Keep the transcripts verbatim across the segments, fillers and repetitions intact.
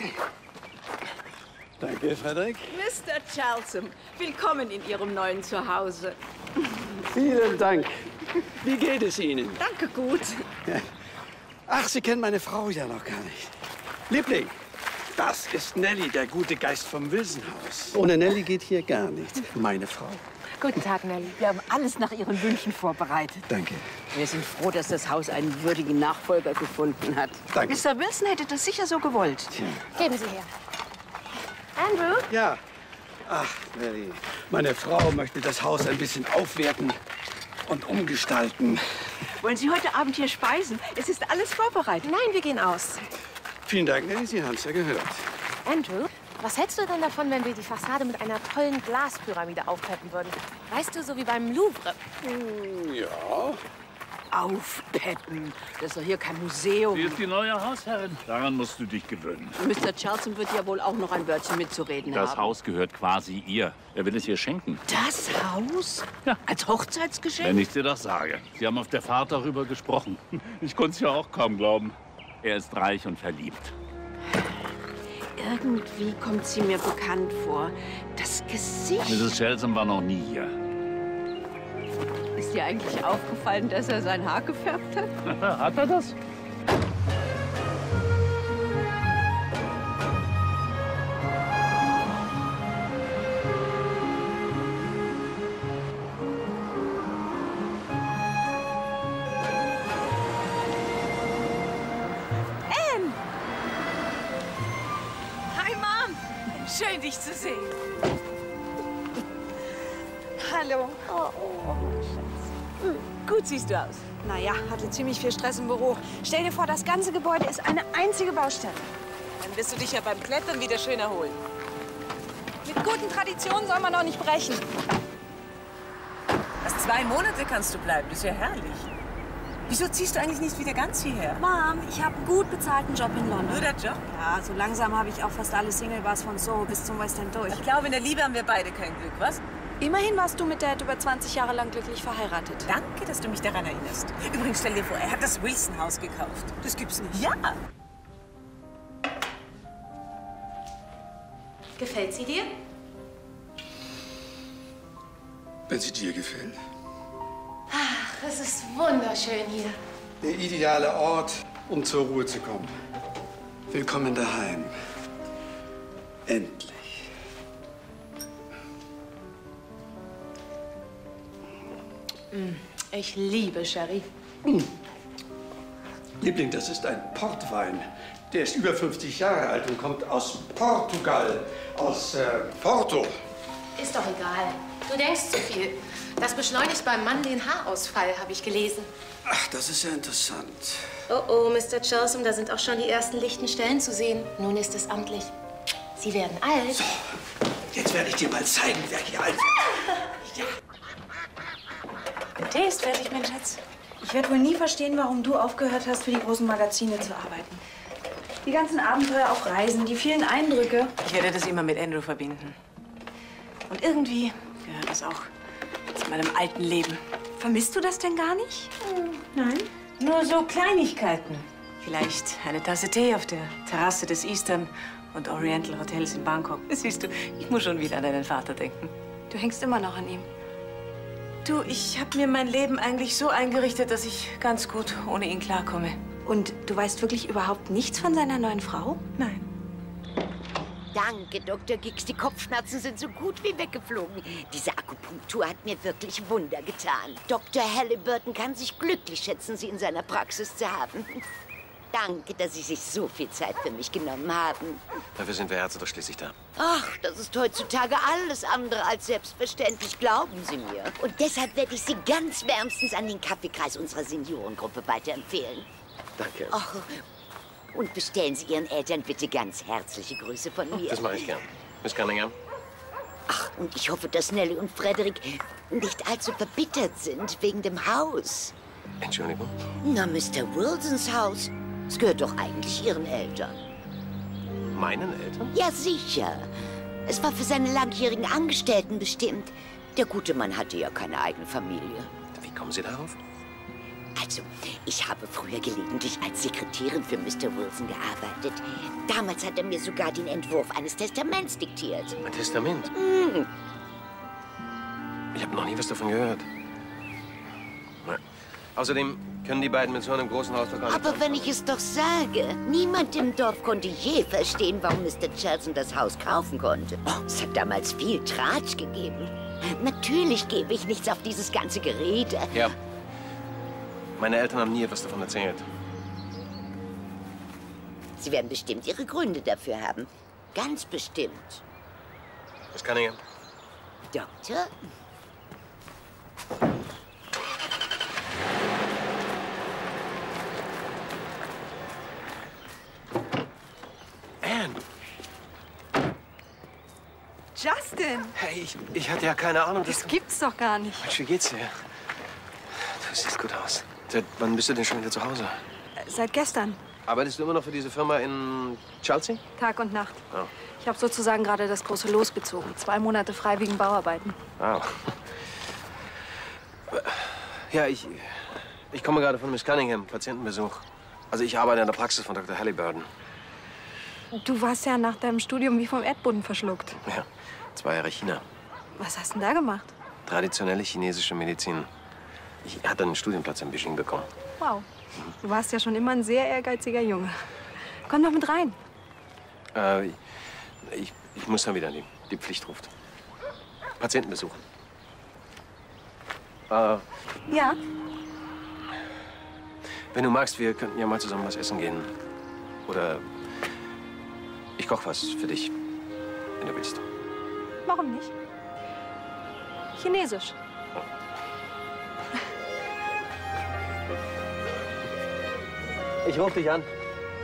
Danke, Frederik. Mister Charleston, willkommen in Ihrem neuen Zuhause. Vielen Dank. Wie geht es Ihnen? Danke, gut. Ach, Sie kennen meine Frau ja noch gar nicht. Liebling, das ist Nelly, der gute Geist vom Wilson-Haus. Ohne Nelly geht hier gar nichts. Meine Frau. Guten Tag, Nelly. Wir haben alles nach Ihren Wünschen vorbereitet. Danke. Wir sind froh, dass das Haus einen würdigen Nachfolger gefunden hat. Danke. Mister Wilson hätte das sicher so gewollt. Tja. Geben Sie her. Andrew? Ja. Ach, Nelly, meine Frau möchte das Haus ein bisschen aufwerten und umgestalten. Wollen Sie heute Abend hier speisen? Es ist alles vorbereitet. Nein, wir gehen aus. Vielen Dank, Nelly. Sie haben es ja gehört. Andrew, was hältst du denn davon, wenn wir die Fassade mit einer tollen Glaspyramide aufpeppen würden? Weißt du, so wie beim Louvre. Ja. Aufpeppen. Das ist doch hier kein Museum. Sie ist die neue Hausherrin. Daran musst du dich gewöhnen. Mister Charleston wird ja wohl auch noch ein Wörtchen mitzureden haben. Das Haus gehört quasi ihr. Er will es ihr schenken. Das Haus? Ja. Als Hochzeitsgeschenk? Wenn ich dir das sage. Sie haben auf der Fahrt darüber gesprochen. Ich konnte es ja auch kaum glauben. Er ist reich und verliebt. Irgendwie kommt sie mir bekannt vor. Das Gesicht. Misses Chelsom war noch nie hier. Ist dir eigentlich aufgefallen, dass er sein Haar gefärbt hat? Hat er das? Anne! Hi, Mom. Schön, dich zu sehen. Hallo. Oh, oh, Schatz. Hm, gut siehst du aus. Naja, hatte ziemlich viel Stress im Büro. Stell dir vor, das ganze Gebäude ist eine einzige Baustelle. Dann wirst du dich ja beim Klettern wieder schön erholen. Mit guten Traditionen soll man auch nicht brechen. Erst zwei Monate kannst du bleiben, das ist ja herrlich. Wieso ziehst du eigentlich nicht wieder ganz hierher? Mom, ich habe einen gut bezahlten Job in London. Nur der Job? Ja, so langsam habe ich auch fast alle Singlebars von Soho bis zum West End durch. Ich glaube, in der Liebe haben wir beide kein Glück, was? Immerhin warst du mit Dad über zwanzig Jahre lang glücklich verheiratet. Danke, dass du mich daran erinnerst. Übrigens, stell dir vor, er hat das Wilson-Haus gekauft. Das gibt's nicht. Ja. Gefällt sie dir? Wenn sie dir gefällt. Ach, es ist wunderschön hier. Der ideale Ort, um zur Ruhe zu kommen. Willkommen daheim. Endlich. Ich liebe Sherry. Liebling, das ist ein Portwein. Der ist über fünfzig Jahre alt und kommt aus Portugal, aus äh, Porto. Ist doch egal. Du denkst zu viel. Das beschleunigt beim Mann den Haarausfall, habe ich gelesen. Ach, das ist ja interessant. Oh, oh, Mister Chelsom, da sind auch schon die ersten lichten Stellen zu sehen. Nun ist es amtlich. Sie werden alt. So, jetzt werde ich dir mal zeigen, wer hier alt ist. Ja. Der Tee ist fertig, mein Schatz. Ich werde wohl nie verstehen, warum du aufgehört hast, für die großen Magazine zu arbeiten. Die ganzen Abenteuer auf Reisen, die vielen Eindrücke. Ich werde das immer mit Andrew verbinden. Und irgendwie gehört das auch zu meinem alten Leben. Vermisst du das denn gar nicht? Nein. Nur so Kleinigkeiten. Vielleicht eine Tasse Tee auf der Terrasse des Eastern und Oriental Hotels in Bangkok. Siehst du, ich muss schon wieder an deinen Vater denken. Du hängst immer noch an ihm. Du, ich habe mir mein Leben eigentlich so eingerichtet, dass ich ganz gut ohne ihn klarkomme. Und du weißt wirklich überhaupt nichts von seiner neuen Frau? Nein. Danke, Doktor Gix. Die Kopfschmerzen sind so gut wie weggeflogen. Diese Akupunktur hat mir wirklich Wunder getan. Doktor Halliburton kann sich glücklich schätzen, Sie in seiner Praxis zu haben. Danke, dass Sie sich so viel Zeit für mich genommen haben. Dafür sind wir Ärzte doch schließlich da. Ach, das ist heutzutage alles andere als selbstverständlich, glauben Sie mir. Und deshalb werde ich Sie ganz wärmstens an den Kaffeekreis unserer Seniorengruppe weiterempfehlen. Danke. Ach, und bestellen Sie Ihren Eltern bitte ganz herzliche Grüße von mir. Das mache ich gern. Miss Cunningham? Ach, und ich hoffe, dass Nelly und Frederick nicht allzu verbittert sind wegen dem Haus. Entschuldigung? Na, Mister Wilsons Haus. Es gehört doch eigentlich Ihren Eltern. Meinen Eltern? Ja, sicher. Es war für seine langjährigen Angestellten bestimmt. Der gute Mann hatte ja keine eigene Familie. Wie kommen Sie darauf? Also, ich habe früher gelegentlich als Sekretärin für Mister Wilson gearbeitet. Damals hat er mir sogar den Entwurf eines Testaments diktiert. Ein Testament? Mm. Ich habe noch nie was davon gehört. Na. Außerdem können die beiden mit so einem großen Haus doch gar nicht Aber wenn ich es doch sage, niemand im Dorf konnte je verstehen, warum Mister Chelson das Haus kaufen konnte. Oh, es hat damals viel Tratsch gegeben. Natürlich gebe ich nichts auf dieses ganze Gerede. Ja. Meine Eltern haben nie etwas davon erzählt. Sie werden bestimmt ihre Gründe dafür haben. Ganz bestimmt. Miss Cunningham? Doktor? Anne! Justin! Hey, ich, ich hatte ja keine Ahnung, dass Das gibt's doch gar nicht. Mensch, wie geht's dir? Du siehst gut aus. Seit wann bist du denn schon wieder zu Hause? Seit gestern. Arbeitest du immer noch für diese Firma in Chelsea? Tag und Nacht. Oh. Ich habe sozusagen gerade das große Los gezogen. Zwei Monate frei wegen Bauarbeiten. Wow. Ja, ich, ich komme gerade von Miss Cunningham, Patientenbesuch. Also ich arbeite in der Praxis von Doktor Halliburton. Du warst ja nach deinem Studium wie vom Erdboden verschluckt. Ja, zwei Jahre China. Was hast du denn da gemacht? Traditionelle chinesische Medizin. Ich hatte einen Studienplatz in Beijing bekommen. Wow. Du warst ja schon immer ein sehr ehrgeiziger Junge. Komm doch mit rein. Äh, ich, ich muss dann wieder, die, die Pflicht ruft. Patientenbesuch. Äh, Ja. wenn du magst, wir könnten ja mal zusammen was essen gehen. Oder ich koche was für dich, wenn du willst. Warum nicht? Chinesisch. Ich rufe dich an.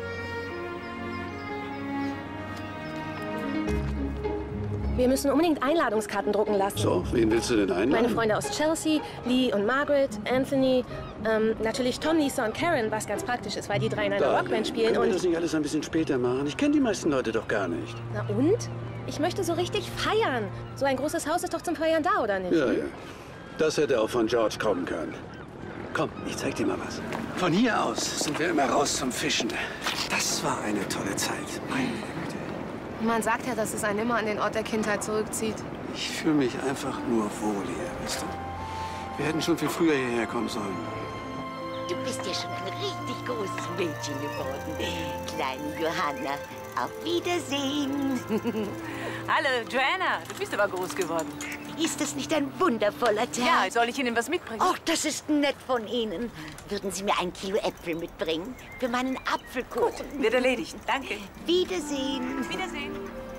Wir müssen unbedingt Einladungskarten drucken lassen. So, wen willst du denn einladen? Meine Freunde aus Chelsea, Lee und Margaret, Anthony, ähm, natürlich Tom, Lisa und Karen, was ganz praktisch ist, weil die drei in einer Darling, Rockband spielen. können wir Und das nicht alles ein bisschen später machen? Ich kenne die meisten Leute doch gar nicht. na und? Ich möchte so richtig feiern. So ein großes Haus ist doch zum Feiern da, oder nicht? Ja, ja. Das hätte auch von George kommen können. Komm, ich zeig dir mal was. Von hier aus sind wir immer raus zum Fischen. Das war eine tolle Zeit. Meine Güte. Man sagt ja, dass es einen immer an den Ort der Kindheit zurückzieht. Ich fühle mich einfach nur wohl hier, weißt du? Wir hätten schon viel früher hierher kommen sollen. Du bist ja schon ein richtig großes Mädchen geworden. Kleine Johanna, auf Wiedersehen. Hallo, Joanna. Du bist aber groß geworden. Ist das nicht ein wundervoller Tag? Ja, soll ich Ihnen was mitbringen? Ach, das ist nett von Ihnen. Würden Sie mir ein Kilo Äpfel mitbringen? Für meinen Apfelkuchen. Wird erledigt. Danke. Wiedersehen. Wiedersehen.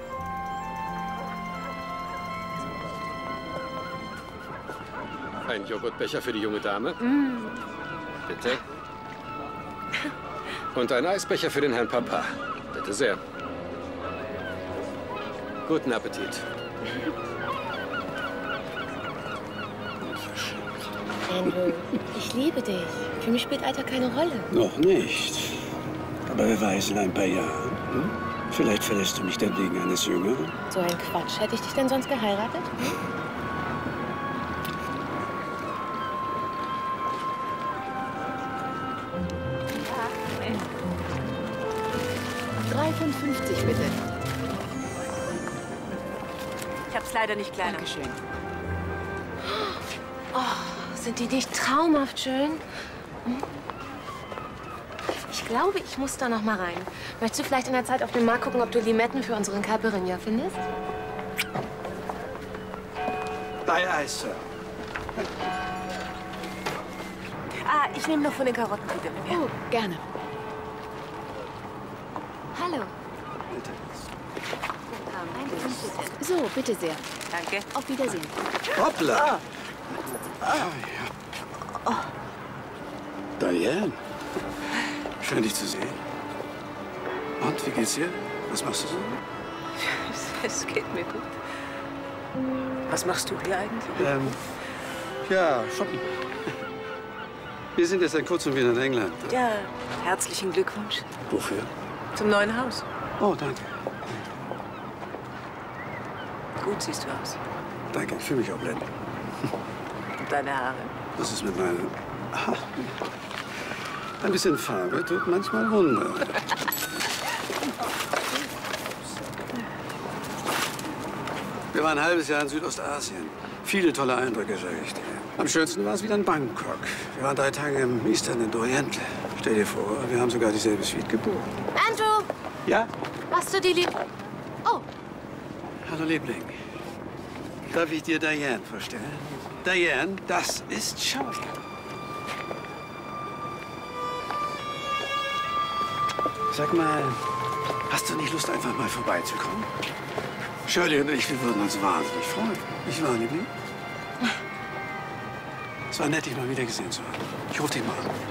Ein Joghurtbecher für die junge Dame? Mm. Bitte. Und ein Eisbecher für den Herrn Papa. Bitte sehr. Guten Appetit. Andrew, ich liebe dich. Für mich spielt Alter keine Rolle. Noch nicht. Aber wer weiß, in ein paar Jahren. Hm? Vielleicht verlässt du mich dann wegen eines Jüngeren. So ein Quatsch. Hätte ich dich denn sonst geheiratet? Hm? drei fünfzig bitte. Ich hab's leider nicht kleiner. Dankeschön. Oh, sind die nicht traumhaft schön? Hm? Ich glaube, ich muss da noch mal rein. Möchtest du vielleicht in der Zeit auf dem Markt gucken, ob du Limetten für unseren Caipirinha findest? Bei Eis, Sir. Ah, ich nehme noch von den Karotten, bitte. Ja. Oh, gerne. Hallo. Bitte. So, bitte sehr. Danke. Auf Wiedersehen. Hoppla! Ah, ja. Diane. Schön, dich zu sehen. Und, wie geht's dir? Was machst du so? Es geht mir gut. Was machst du hier eigentlich? Ähm, ja, shoppen. Wir sind jetzt seit kurzem wieder in England. Ja, herzlichen Glückwunsch Wofür? zum neuen Haus. Oh, danke. Gut siehst du aus. Danke, ich fühle mich auch blendend. Und deine Haare. Was ist mit meinen... Aha. Ein bisschen Farbe tut manchmal Wunder. Wir waren ein halbes Jahr in Südostasien. Viele tolle Eindrücke, sage ich dir. Am schönsten war es wieder in Bangkok. Wir waren drei Tage im Eastern in Oriental. Stell dir vor, wir haben sogar dieselbe Suite gebucht. Andrew! Ja? Machst du die lieb? Oh. Hallo, Liebling. Darf ich dir Diane vorstellen? Diane, das ist Shirley. Sag mal, hast du nicht Lust, einfach mal vorbeizukommen? Shirley und ich, wir würden uns wahnsinnig freuen. Nicht wahr, Liebling? Es war nett, dich mal wieder gesehen zu haben. Ich ruf dich mal an.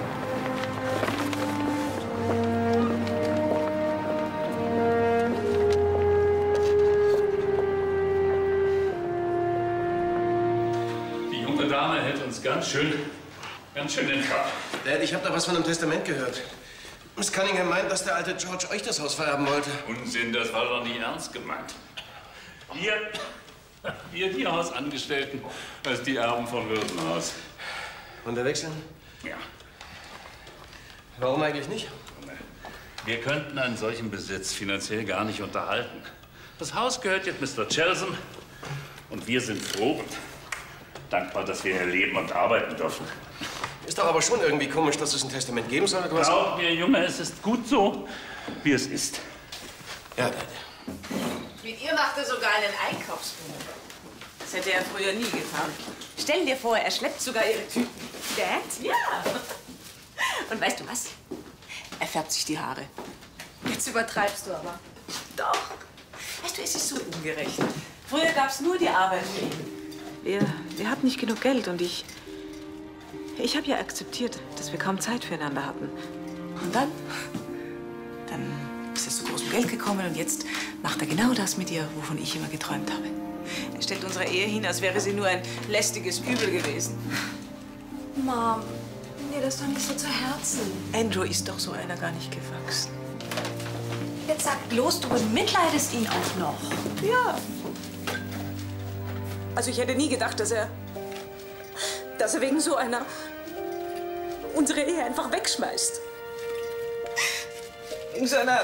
Die junge Dame hält uns ganz schön, ganz schön in Trab. Dad, ich habe da was von einem Testament gehört. Miss Cunningham meint, dass der alte George euch das Haus vererben wollte. Unsinn, das war doch nie ernst gemeint. Wir, wir die Hausangestellten, als die Erben von Würdenhaus. Unterwechseln? Ja. Warum eigentlich nicht? Wir könnten einen solchen Besitz finanziell gar nicht unterhalten. Das Haus gehört jetzt Mister Chelsom und wir sind froh und dankbar, dass wir hier leben und arbeiten dürfen. Ist doch aber schon irgendwie komisch, dass es ein Testament geben soll. Glaub mir, Junge, es ist gut so, wie es ist. Ja, Dad. Mit ihr macht er sogar einen Einkaufsbuch. Das hätte er früher nie getan. Stell dir vor, er schleppt sogar ihre Tüten. Dad? Ja. Und weißt du was? Er färbt sich die Haare. Jetzt übertreibst du aber. Doch. Weißt du, es ist so ungerecht. Früher gab es nur die Arbeit für ihn. Wir, wir hatten nicht genug Geld und ich... Ich habe ja akzeptiert, dass wir kaum Zeit füreinander hatten. Und dann... Dann ist er zu großem Geld gekommen und jetzt macht er genau das mit ihr, wovon ich immer geträumt habe. Er stellt unsere Ehe hin, als wäre sie nur ein lästiges Übel gewesen. Mom, nimm dir das doch nicht so zu Herzen. Andrew ist doch so einer gar nicht gewachsen. Jetzt sag bloß, du bemitleidest ihn auch noch. Ja. Also ich hätte nie gedacht, dass er... dass er wegen so einer... unsere Ehe einfach wegschmeißt. Wegen so einer...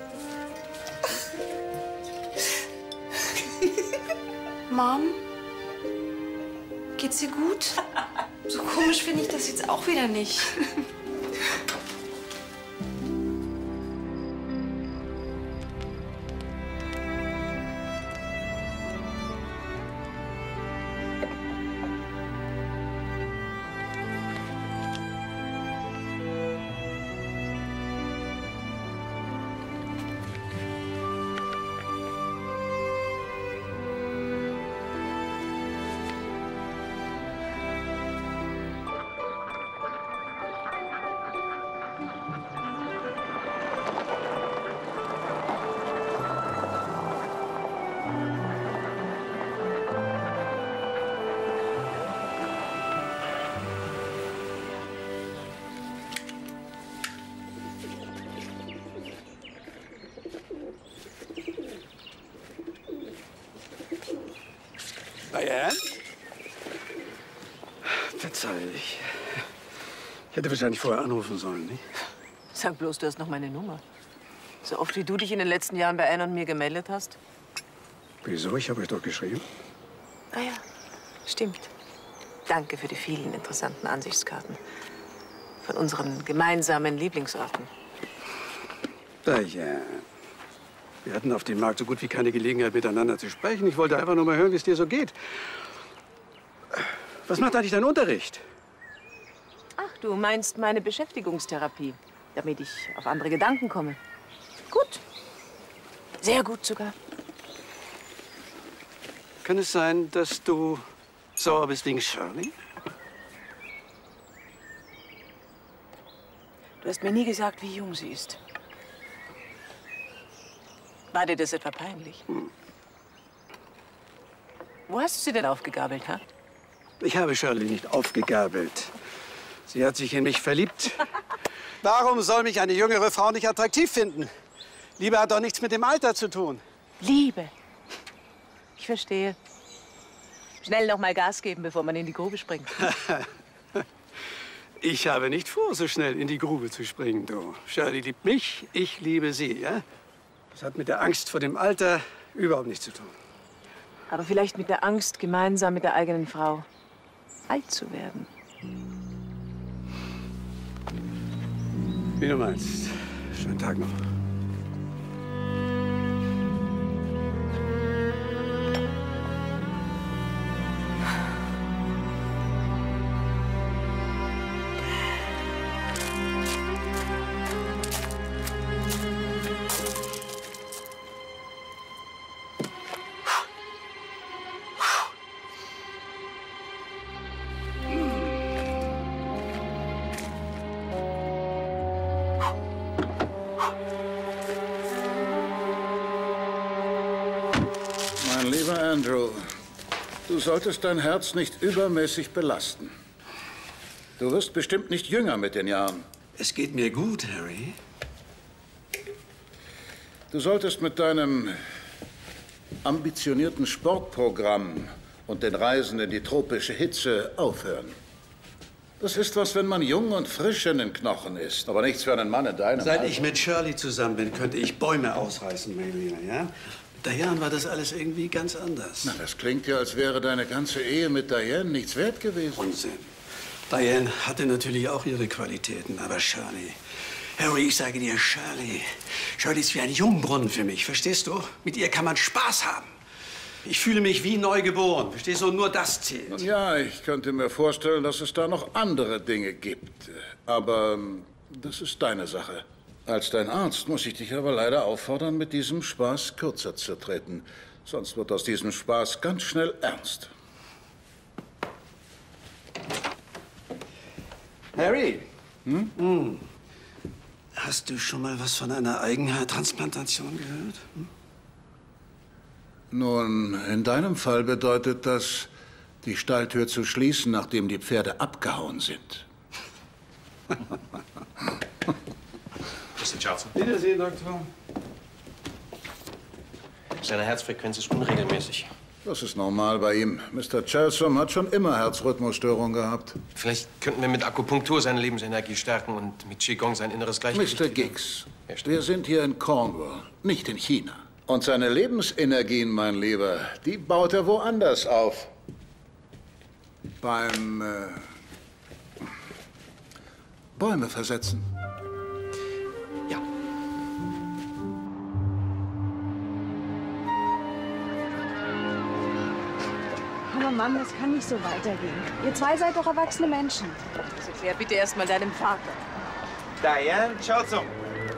Mom? Geht's dir gut? So komisch finde ich das jetzt auch wieder nicht. Diane? Verzeih ich. Ich hätte wahrscheinlich vorher anrufen sollen, nicht? Sag bloß, du hast noch meine Nummer. So oft, wie du dich in den letzten Jahren bei Anne und mir gemeldet hast. Wieso? Ich habe euch doch geschrieben. Ah ja, stimmt. Danke für die vielen interessanten Ansichtskarten. Von unseren gemeinsamen Lieblingsorten. Diane. Wir hatten auf dem Markt so gut wie keine Gelegenheit, miteinander zu sprechen. Ich wollte einfach nur mal hören, wie es dir so geht. Was macht eigentlich dein Unterricht? Ach, du meinst meine Beschäftigungstherapie, damit ich auf andere Gedanken komme. Gut. Sehr gut sogar. Kann es sein, dass du sauer bist wegen Shirley? Du hast mir nie gesagt, wie jung sie ist. War dir das etwa peinlich? Hm. Wo hast du sie denn aufgegabelt, ha? Ich habe Shirley nicht aufgegabelt. Sie hat sich in mich verliebt. Warum soll mich eine jüngere Frau nicht attraktiv finden? Liebe hat doch nichts mit dem Alter zu tun. Liebe. Ich verstehe. Schnell noch mal Gas geben, bevor man in die Grube springt. Ich habe nicht vor, so schnell in die Grube zu springen, du. Shirley liebt mich, ich liebe sie, ja? Das hat mit der Angst vor dem Alter überhaupt nichts zu tun. Aber vielleicht mit der Angst, gemeinsam mit der eigenen Frau alt zu werden. Wie du meinst. Schönen Tag noch. Mein lieber Andrew, du solltest dein Herz nicht übermäßig belasten. Du wirst bestimmt nicht jünger mit den Jahren. Es geht mir gut, Harry. Du solltest mit deinem ambitionierten Sportprogramm und den Reisen in die tropische Hitze aufhören. Das ist was, wenn man jung und frisch in den Knochen ist, aber nichts für einen Mann in deinem Seit Alter. ich mit Shirley zusammen bin, könnte ich Bäume ausreißen, mein Lieber, ja? Mit Diane war das alles irgendwie ganz anders. Na, das klingt ja, als wäre deine ganze Ehe mit Diane nichts wert gewesen. Unsinn. Diane hatte natürlich auch ihre Qualitäten, aber Shirley... Harry, ich sage dir, Shirley... Shirley ist wie ein Jungbrunnen für mich, verstehst du? Mit ihr kann man Spaß haben. Ich fühle mich wie neugeboren, verstehst du? Und nur das zählt. Nun ja, ich könnte mir vorstellen, dass es da noch andere Dinge gibt. Aber das ist deine Sache. Als dein Arzt muss ich dich aber leider auffordern, mit diesem Spaß kürzer zu treten. Sonst wird aus diesem Spaß ganz schnell ernst. Harry, hm? Hm. Hast du schon mal was von einer Eigenhaartransplantation gehört? Hm? Nun, in deinem Fall bedeutet das, die Stalltür zu schließen, nachdem die Pferde abgehauen sind. Mister Charlson. Wiedersehen, Doktor. Seine Herzfrequenz ist unregelmäßig. Das ist normal bei ihm. Mister Chelsom hat schon immer Herzrhythmusstörungen gehabt. Vielleicht könnten wir mit Akupunktur seine Lebensenergie stärken und mit Qigong sein inneres Gleichgewicht. Mister Giggs, wir sind hier in Cornwall, nicht in China. Und seine Lebensenergien, mein Lieber, die baut er woanders auf. Beim äh, Bäume versetzen. Ja. Aber Mann, das kann nicht so weitergehen. Ihr zwei seid doch erwachsene Menschen. Das erklär bitte erst mal deinem Vater. Diane Charlson.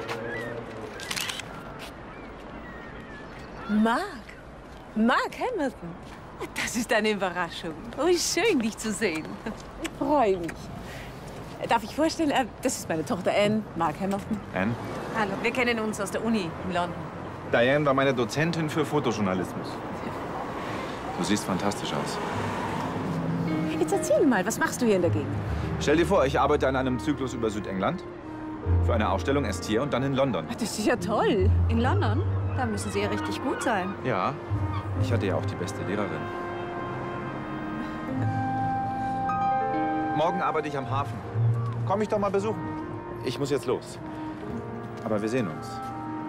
Mark. Mark Hamilton. Das ist eine Überraschung. Oh, schön, dich zu sehen. Ich freue mich. Darf ich vorstellen, das ist meine Tochter Anne, Mark Hamilton. Anne? Hallo, wir kennen uns aus der Uni in London. Diane war meine Dozentin für Fotojournalismus. Du siehst fantastisch aus. Jetzt erzähl mal, was machst du hier in der Gegend? Stell dir vor, ich arbeite an einem Zyklus über Südengland. Für eine Ausstellung erst hier und dann in London. Das ist ja toll. In London? Da müssen Sie ja richtig gut sein. Ja, ich hatte ja auch die beste Lehrerin. Morgen arbeite ich am Hafen. Komm mich doch mal besuchen. Ich muss jetzt los. Aber wir sehen uns.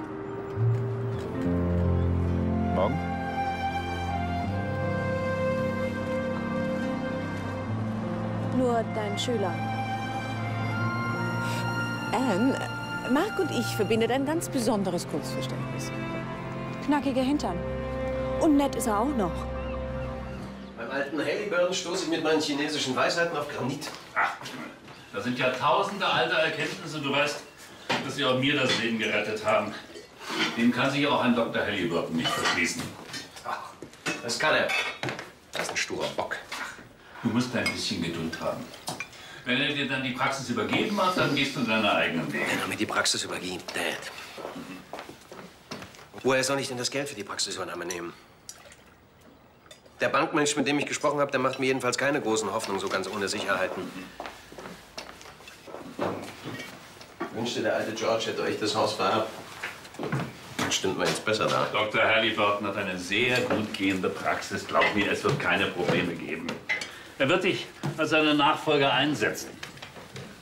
Morgen? Nur dein Schüler. Anne, Mark und ich verbinden ein ganz besonderes Kunstverständnis. Knackiger Hintern. Und nett ist er auch noch. Beim alten Halliburton stoße ich mit meinen chinesischen Weisheiten auf Granit. Ach, das sind ja tausende alte Erkenntnisse. Du weißt, dass sie auch mir das Leben gerettet haben. Dem kann sich auch ein Doktor Halliburton nicht verschließen. Ach, das kann er. Das ist ein sturer Bock. Du musst ein bisschen Geduld haben. Wenn er dir dann die Praxis übergeben hat, dann gehst du deiner eigenen Wege. Wenn er mir die Praxis übergibt, Dad. Woher soll ich denn das Geld für die Praxisübernahme nehmen? Der Bankmensch, mit dem ich gesprochen habe, der macht mir jedenfalls keine großen Hoffnungen, so ganz ohne Sicherheiten. Ich wünschte, der alte George hätte euch das Haus vererbt. Dann stünden wir jetzt besser da. Doktor Halliburton hat eine sehr gut gehende Praxis. Glaub mir, es wird keine Probleme geben. Er wird dich als seinen Nachfolger einsetzen.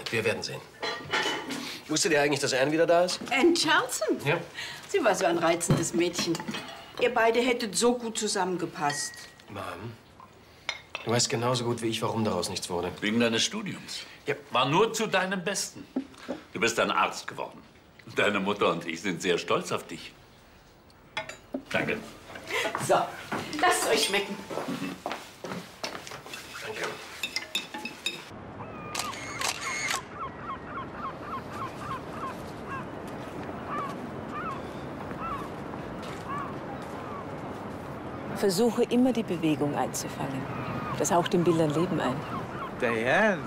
Wir werden sehen. Wusstet ihr eigentlich, dass Anne wieder da ist? Anne Charlson? Ja. Sie war so ein reizendes Mädchen. Ihr beide hättet so gut zusammengepasst. Mom, du weißt genauso gut wie ich, warum daraus nichts wurde. Wegen deines Studiums. Ja. War nur zu deinem Besten. Du bist ein Arzt geworden. Deine Mutter und ich sind sehr stolz auf dich. Danke. So, lasst es euch schmecken. Danke. Versuche immer die Bewegung einzufangen. Das haucht den Bildern Leben ein. Diane!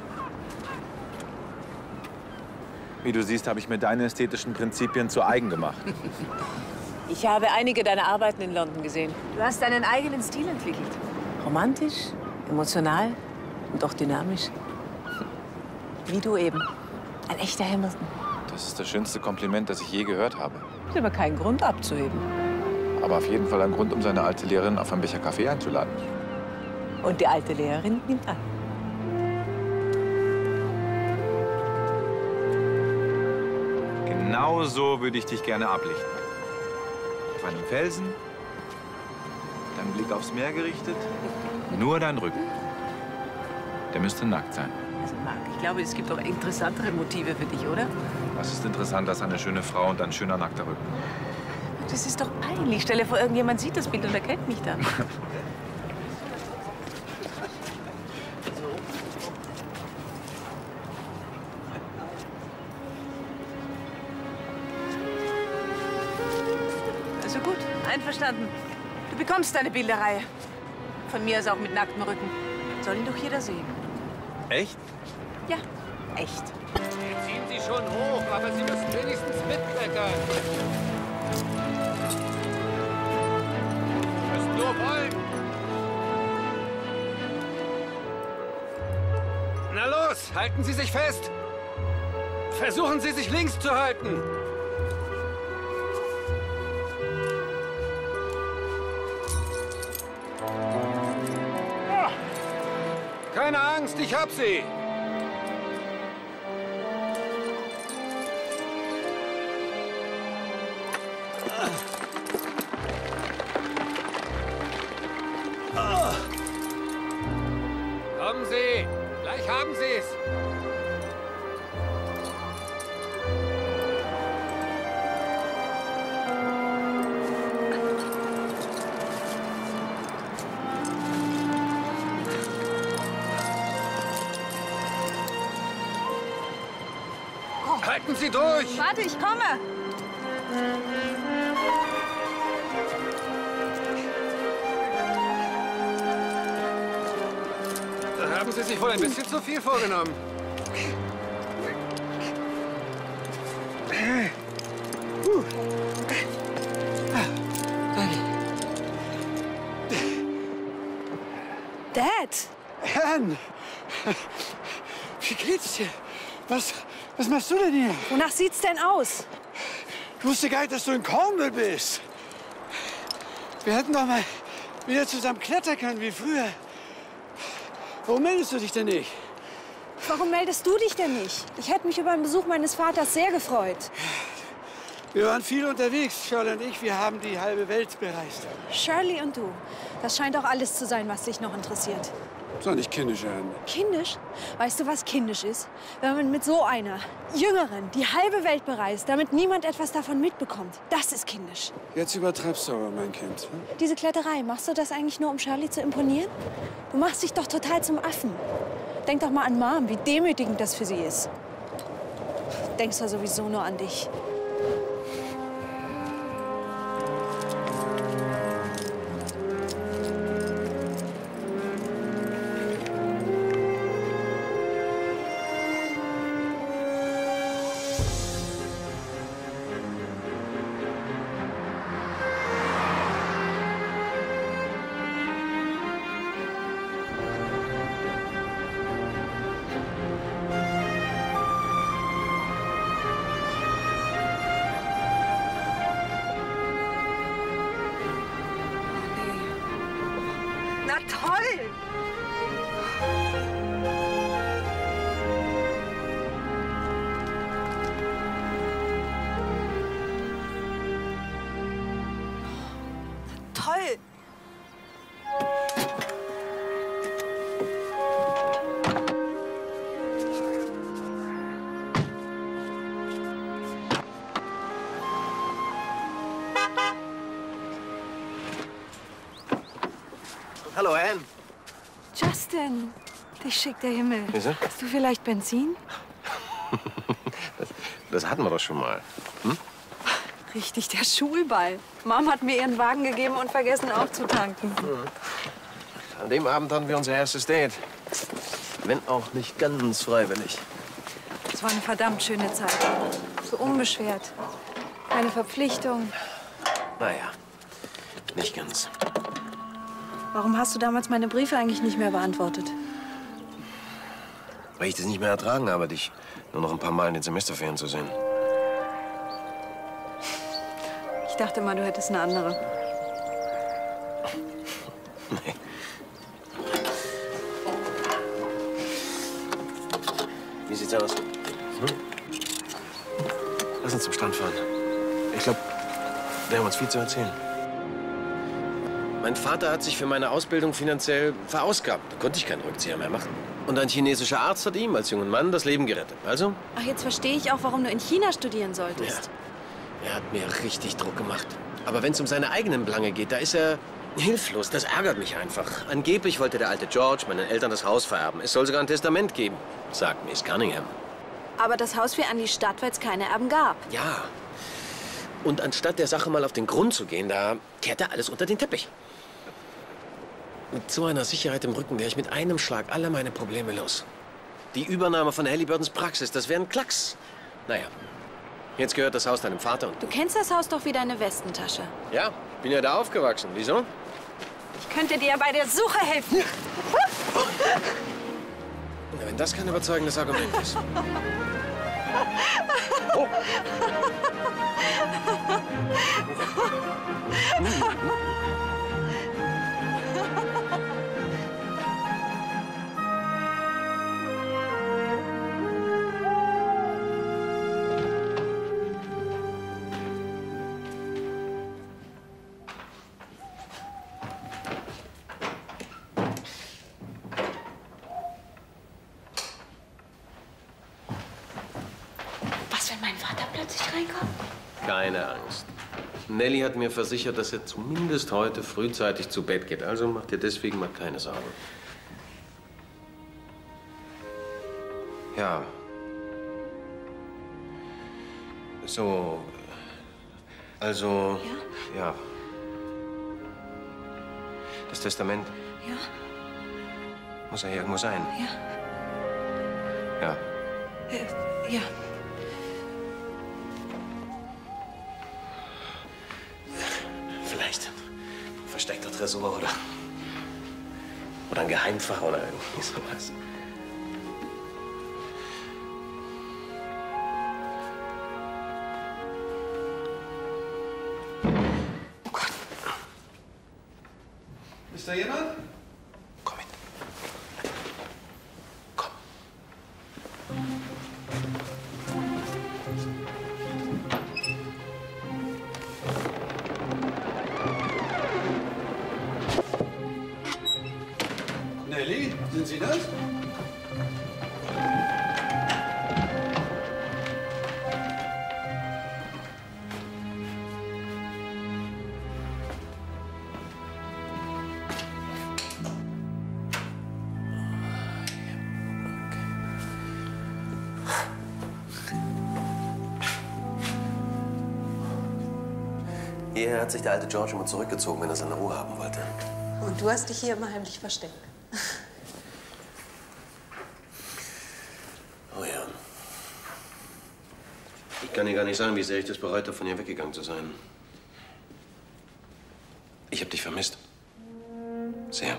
Wie du siehst, habe ich mir deine ästhetischen Prinzipien zu eigen gemacht. Ich habe einige deiner Arbeiten in London gesehen. Du hast deinen eigenen Stil entwickelt. Romantisch, emotional und auch dynamisch. Wie du eben. Ein echter Hamilton. Das ist das schönste Kompliment, das ich je gehört habe. Ist aber kein Grund abzuheben. Aber auf jeden Fall ein Grund, um seine alte Lehrerin auf einen Becher Kaffee einzuladen. Und die alte Lehrerin nimmt an. Genau so würde ich dich gerne ablichten. Auf einem Felsen, dein Blick aufs Meer gerichtet, nur dein Rücken. Der müsste nackt sein. Also Marc, ich glaube, es gibt doch interessantere Motive für dich, oder? Was ist interessanter als eine schöne Frau und ein schöner nackter Rücken? Das ist doch peinlich. Stell dir vor, irgendjemand sieht das Bild und erkennt mich dann. Also gut, einverstanden. Du bekommst deine Bilderreihe. Von mir aus auch mit nacktem Rücken. Soll ihn doch jeder sehen. Echt? Ja, echt. Ziehen Sie schon hoch, aber Sie müssen wenigstens mitklettern. Sie müssen nur wollen. Na los, halten Sie sich fest. Versuchen Sie, sich links zu halten. Keine Angst, ich hab sie. Kommen Sie, gleich haben Sie es. Halten Sie durch! Warte, ich komme! Da haben Sie sich wohl ein bisschen zu viel vorgenommen. Dad! Anne! Wie geht's dir? Was, was machst du denn hier? Wonach sieht's denn aus? Ich wusste gar nicht, dass du in Cornwall bist. Wir hätten doch mal wieder zusammen klettern können wie früher. Warum meldest du dich denn nicht? Warum meldest du dich denn nicht? Ich hätte mich über den Besuch meines Vaters sehr gefreut. Wir waren viel unterwegs, Shirley und ich. Wir haben die halbe Welt bereist. Shirley und du. Das scheint auch alles zu sein, was dich noch interessiert. Sei nicht kindisch, Anne. Kindisch? Weißt du, was kindisch ist? Wenn man mit so einer Jüngeren die halbe Welt bereist, damit niemand etwas davon mitbekommt. Das ist kindisch. Jetzt übertreibst du aber, mein Kind. Diese Kletterei, machst du das eigentlich nur, um Shirley zu imponieren? Du machst dich doch total zum Affen. Denk doch mal an Mom, wie demütigend das für sie ist. Denkst du sowieso nur an dich. Hallo, Anne. Justin, dich schickt der Himmel. Wieso? Hast du vielleicht Benzin? Das, das hatten wir doch schon mal. Hm? Richtig, der Schulball. Mom hat mir ihren Wagen gegeben und vergessen aufzutanken. Mhm. An dem Abend hatten wir unser erstes Date. Wenn auch nicht ganz freiwillig. Es war eine verdammt schöne Zeit. So unbeschwert. Keine Verpflichtung. Naja, nicht ganz. Warum hast du damals meine Briefe eigentlich nicht mehr beantwortet? Weil ich das nicht mehr ertragen habe, dich nur noch ein paar Mal in den Semesterferien zu sehen. Ich dachte mal, du hättest eine andere. Nee. Wie sieht's aus? Hm? Lass uns zum Strand fahren. Ich glaube, wir haben uns viel zu erzählen. Mein Vater hat sich für meine Ausbildung finanziell verausgabt. Da konnte ich keinen Rückzieher mehr machen. Und ein chinesischer Arzt hat ihm als jungen Mann das Leben gerettet. Also? Ach, jetzt verstehe ich auch, warum du in China studieren solltest. Ja. Er hat mir richtig Druck gemacht. Aber wenn es um seine eigenen Belange geht, da ist er hilflos. Das ärgert mich einfach. Angeblich wollte der alte George meinen Eltern das Haus vererben. Es soll sogar ein Testament geben, sagt Miss Cunningham. Aber das Haus fiel an die Stadt, weil es keine Erben gab. Ja. Und anstatt der Sache mal auf den Grund zu gehen, da kehrt er alles unter den Teppich. Mit so einer Sicherheit im Rücken wäre ich mit einem Schlag alle meine Probleme los. Die Übernahme von Halliburtons Praxis, das wäre ein Klacks. Naja, jetzt gehört das Haus deinem Vater. Und du kennst das Haus doch wie deine Westentasche. ja, ich bin ja da aufgewachsen. Wieso? Ich könnte dir ja bei der Suche helfen. Na, wenn das kein überzeugendes Argument ist. Oh. Was, wenn mein Vater plötzlich reinkommt? Keine Angst. Nelly hat mir versichert, dass er zumindest heute frühzeitig zu Bett geht. Also mach dir deswegen mal keine Sorgen. Ja. So. Also. Ja? Ja. Das Testament. Ja? Muss ja hier irgendwo sein. Ja. Ja. Äh, ja. Vielleicht ein versteckter Tresor oder. Oder ein Geheimfach oder irgendwie sowas. Oh Gott. Ist da jemand? Komm mit. Komm. Nelly, sind Sie das? Hierher hat sich der alte George immer zurückgezogen, wenn er seine Ruhe haben wollte. Und du hast dich hier immer heimlich versteckt. Oh ja. Ich kann dir gar nicht sagen, wie sehr ich das bereut habe, von ihr weggegangen zu sein. Ich habe dich vermisst. Sehr.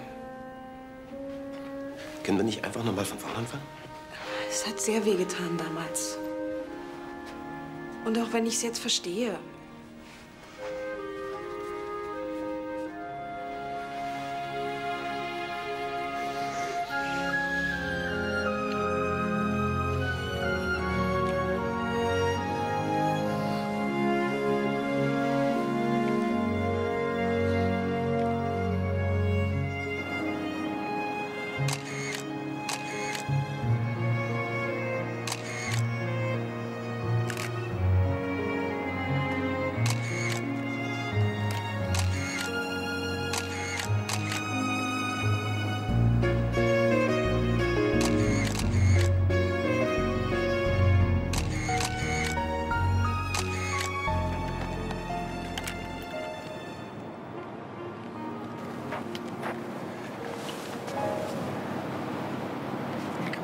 Können wir nicht einfach noch mal von vorne anfangen? Es hat sehr wehgetan damals. Und auch wenn ich es jetzt verstehe.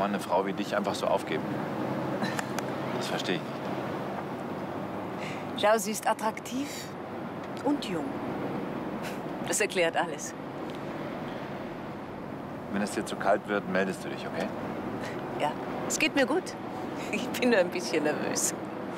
man eine Frau wie dich einfach so aufgeben? Das verstehe ich nicht. Schau, sie ist attraktiv und jung. Das erklärt alles. Wenn es dir zu kalt wird, meldest du dich, okay? Ja, es geht mir gut. Ich bin nur ein bisschen nervös.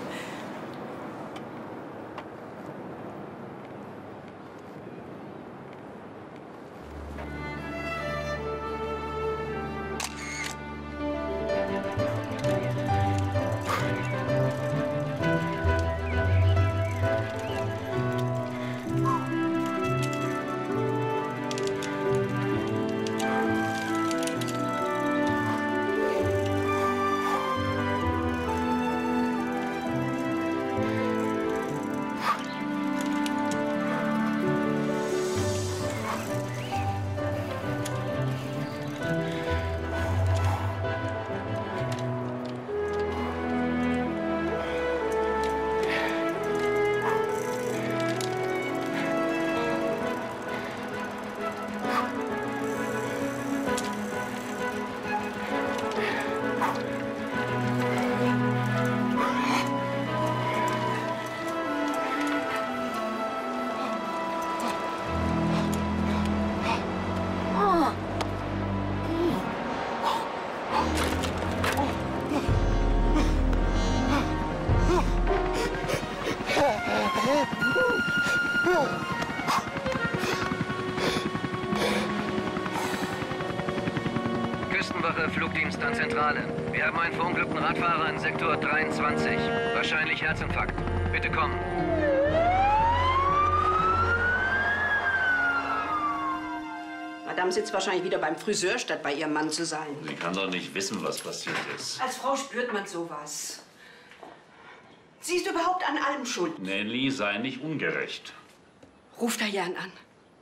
Küstenwache, Flugdienst an Zentrale. Wir haben einen verunglückten Radfahrer in Sektor dreiundzwanzig. Wahrscheinlich Herzinfarkt. Bitte kommen. Madame sitzt wahrscheinlich wieder beim Friseur, statt bei ihrem Mann zu sein. Sie kann doch nicht wissen, was passiert ist. Als Frau spürt man sowas. Sie ist überhaupt an allem schuld. Nelly, sei nicht ungerecht. Ruf Diane an.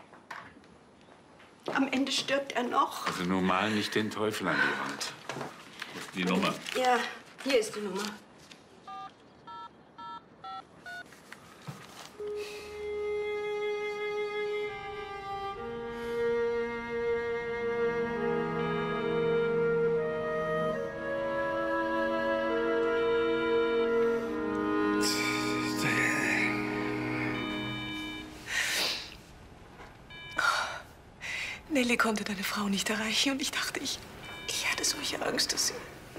Am Ende stirbt er noch. Also nun mal nicht den Teufel an die Wand. Die Nummer. Ja, hier ist die Nummer. Nelly konnte deine Frau nicht erreichen und ich dachte, ich, ich hatte solche Angst, dass sie...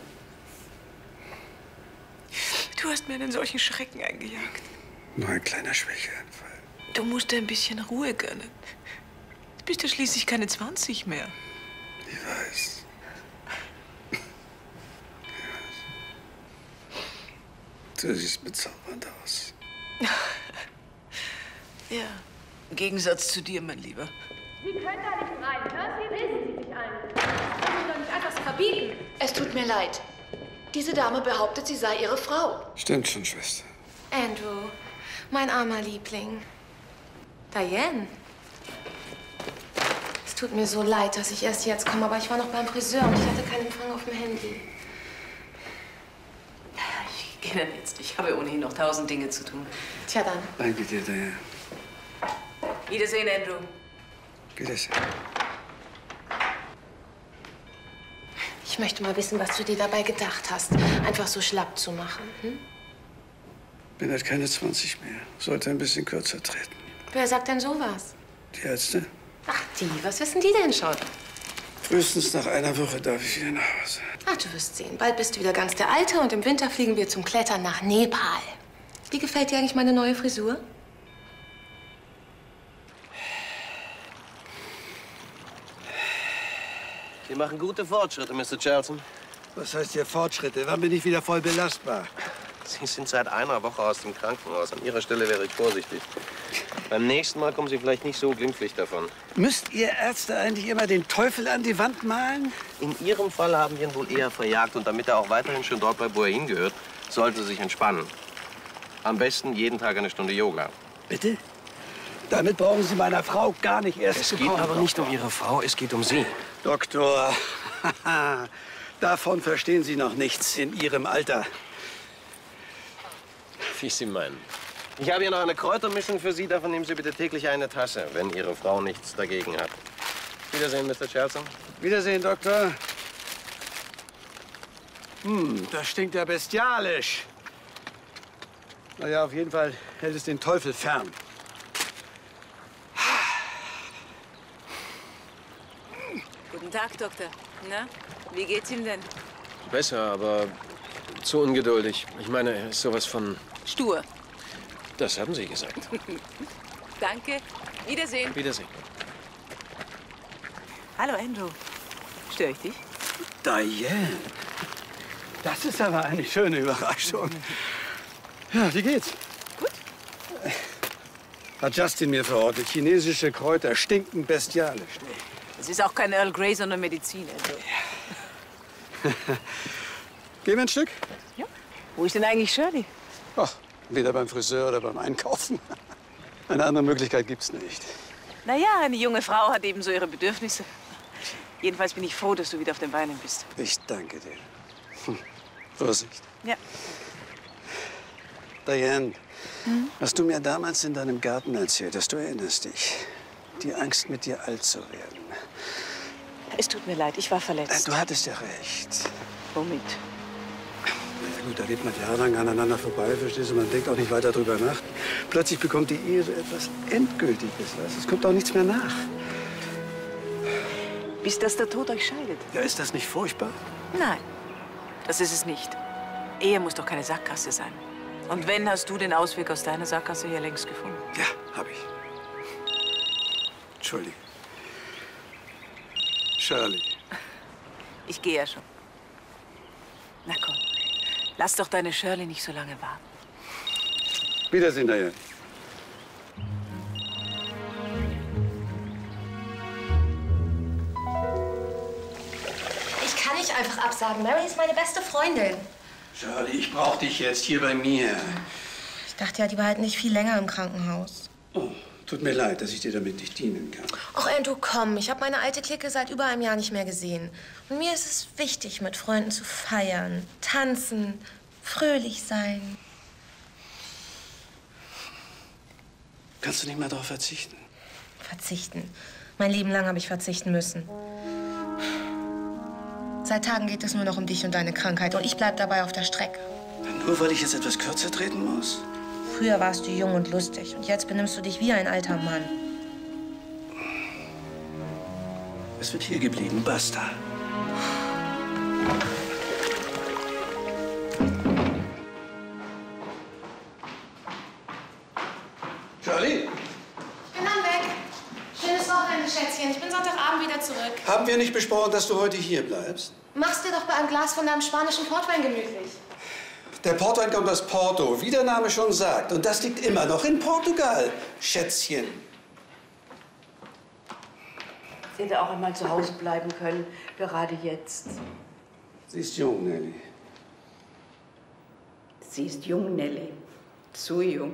Du hast mir einen solchen Schrecken eingejagt. Nur ein kleiner Schwächeanfall. Du musst dir ein bisschen Ruhe gönnen. Du bist ja schließlich keine zwanzig mehr. Ich weiß. Ich weiß. Du siehst bezaubernd aus. Ja, im Gegensatz zu dir, mein Lieber. Sie können da nicht rein. Hören Sie, lesen Sie sich ein. Das können Sie doch nicht einfach so verbieten. Es tut mir leid. Diese Dame behauptet, sie sei Ihre Frau. Stimmt schon, Schwester. Andrew, mein armer Liebling. Diane. Es tut mir so leid, dass ich erst jetzt komme, aber ich war noch beim Friseur und ich hatte keinen Empfang auf dem Handy. Ich gehe dann jetzt. Ich habe ohnehin noch tausend Dinge zu tun. Tja dann. Danke dir, Diane. Wiedersehen, Andrew. Wiedersehen. Ich möchte mal wissen, was du dir dabei gedacht hast, einfach so schlapp zu machen. Hm? Bin halt keine zwanzig mehr. Sollte ein bisschen kürzer treten. Wer sagt denn sowas? Die Ärzte? Ach, die. Was wissen die denn schon? Frühestens nach einer Woche darf ich wieder nach Hause. Ach, du wirst sehen. Bald bist du wieder ganz der Alte und im Winter fliegen wir zum Klettern nach Nepal. Wie gefällt dir eigentlich meine neue Frisur? Sie machen gute Fortschritte, Mister Charlton. Was heißt hier Fortschritte? Wann bin ich wieder voll belastbar? Sie sind seit einer Woche aus dem Krankenhaus. An Ihrer Stelle wäre ich vorsichtig. Beim nächsten Mal kommen Sie vielleicht nicht so glimpflich davon. Müsst ihr Ärzte eigentlich immer den Teufel an die Wand malen? In Ihrem Fall haben wir ihn wohl eher verjagt. Und damit er auch weiterhin schön dort bleibt, wo er hingehört, sollte sich entspannen. Am besten jeden Tag eine Stunde Yoga. Bitte? Damit brauchen Sie meiner Frau gar nicht erst Es zu geht kommen. aber nicht um Ihre Frau, es geht um Sie. Doktor, davon verstehen Sie noch nichts in Ihrem Alter. Wie Sie meinen. Ich habe hier noch eine Kräutermischung für Sie. Davon nehmen Sie bitte täglich eine Tasse, wenn Ihre Frau nichts dagegen hat. Wiedersehen, Mister Charlton. Wiedersehen, Doktor. Hm, das stinkt ja bestialisch. Naja, auf jeden Fall hält es den Teufel fern. Guten Tag, Doktor. Na, wie geht's ihm denn? Besser, aber zu ungeduldig. Ich meine, er ist sowas von... Stur. Das haben Sie gesagt. Danke. Wiedersehen. Wiedersehen. Hallo, Andrew. Störe ich dich? Diane, das ist aber eine schöne Überraschung. Ja, wie geht's? Gut. Hat Justin mir verordnet. Chinesische Kräuter stinken bestialisch. Es ist auch kein Earl Grey, sondern Medizin, Andrew. Gehen wir ein Stück? Ja. Wo ist denn eigentlich Shirley? Ach, weder beim Friseur oder beim Einkaufen. Eine andere Möglichkeit gibt's nicht. Na ja, eine junge Frau hat ebenso ihre Bedürfnisse. Jedenfalls bin ich froh, dass du wieder auf den Beinen bist. Ich danke dir. Hm. Vorsicht. Ja. Diane, Hm? was du mir damals in deinem Garten erzählt hast, du erinnerst dich. Die Angst, mit dir alt zu werden. Es tut mir leid, ich war verletzt. Du hattest ja recht. Womit? Na gut, da lebt man jahrelang aneinander vorbei, verstehst du? Man denkt auch nicht weiter drüber nach. Plötzlich bekommt die Ehe so etwas Endgültiges, weißt du? Es kommt auch nichts mehr nach. Bis dass der Tod euch scheidet. Ja, ist das nicht furchtbar? Nein, das ist es nicht. Ehe muss doch keine Sackgasse sein. Und wenn, hast du den Ausweg aus deiner Sackgasse hier längst gefunden? Ja, hab ich. Entschuldigung. Shirley. Ich gehe ja schon. Na komm, lass doch deine Shirley nicht so lange warten. Wiedersehen, Diane. Ich kann nicht einfach absagen. Mary ist meine beste Freundin. Shirley, ich brauch dich jetzt hier bei mir. Ich dachte ja, die war halt nicht viel länger im Krankenhaus. Oh, tut mir leid, dass ich dir damit nicht dienen kann. Ach, Andrew, komm. Ich habe meine alte Clique seit über einem Jahr nicht mehr gesehen. Und mir ist es wichtig, mit Freunden zu feiern, tanzen, fröhlich sein. Kannst du nicht mal darauf verzichten? Verzichten. Mein Leben lang habe ich verzichten müssen. Seit Tagen geht es nur noch um dich und deine Krankheit. Und ich bleib dabei auf der Strecke. Nur weil ich jetzt etwas kürzer treten muss? Früher warst du jung und lustig. Und jetzt benimmst du dich wie ein alter Mann. Es wird hier geblieben, basta. Shirley? Ich bin dann weg. Schönes Wochenende, Schätzchen. Ich bin Sonntagabend wieder zurück. Haben wir nicht besprochen, dass du heute hier bleibst? Mach's dir doch bei einem Glas von deinem spanischen Portwein gemütlich. Der Portwein kommt aus Porto, wie der Name schon sagt. Und das liegt immer noch in Portugal, Schätzchen. Sie hätte auch einmal zu Hause bleiben können, gerade jetzt. Sie ist jung, Nelly. Sie ist jung, Nelly. Zu jung.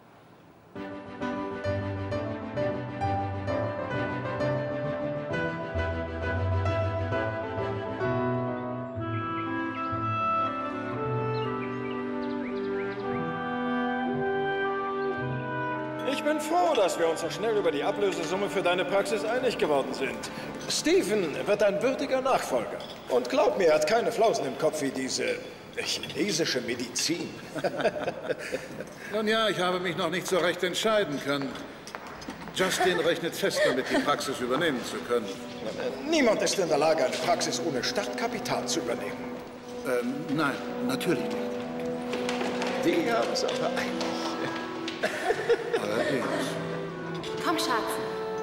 Ich bin froh, dass wir uns so schnell über die Ablösesumme für deine Praxis einig geworden sind. Stephen wird ein würdiger Nachfolger. Und glaub mir, er hat keine Flausen im Kopf wie diese chinesische Medizin. Nun ja, ich habe mich noch nicht so recht entscheiden können. Justin rechnet fest damit, die Praxis übernehmen zu können. Niemand ist in der Lage, eine Praxis ohne Startkapital zu übernehmen. Ähm, nein, natürlich nicht. Die haben es aber eilig. Allerdings. Komm, Schatz.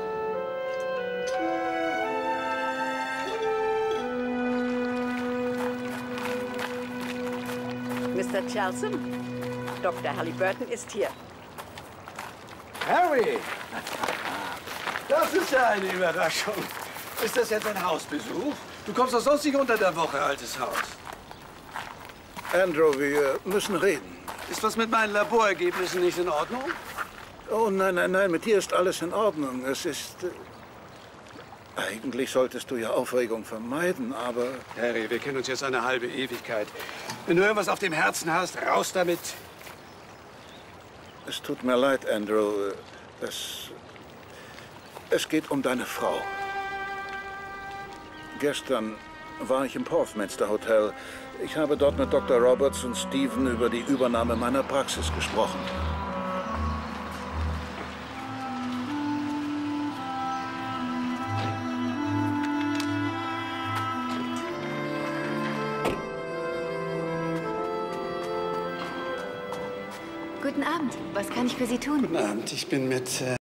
Mister Chelsom, Doktor Halliburton ist hier. Harry! Das ist ja eine Überraschung. Ist das jetzt ein Hausbesuch? Du kommst doch sonst nicht unter der Woche, altes Haus. Andrew, wir müssen reden. Ist was mit meinen Laborergebnissen nicht in Ordnung? Oh, nein, nein, nein, mit dir ist alles in Ordnung. Es ist... Äh, eigentlich solltest du ja Aufregung vermeiden, aber... Harry, wir kennen uns jetzt eine halbe Ewigkeit. Wenn du irgendwas auf dem Herzen hast, raus damit. Es tut mir leid, Andrew. Es... Es geht um deine Frau. Gestern war ich im Porthminster Hotel. Ich habe dort mit Doktor Roberts und Stephen über die Übernahme meiner Praxis gesprochen. Guten Abend. Was kann ich für Sie tun? Guten Abend. Ich bin mit... Äh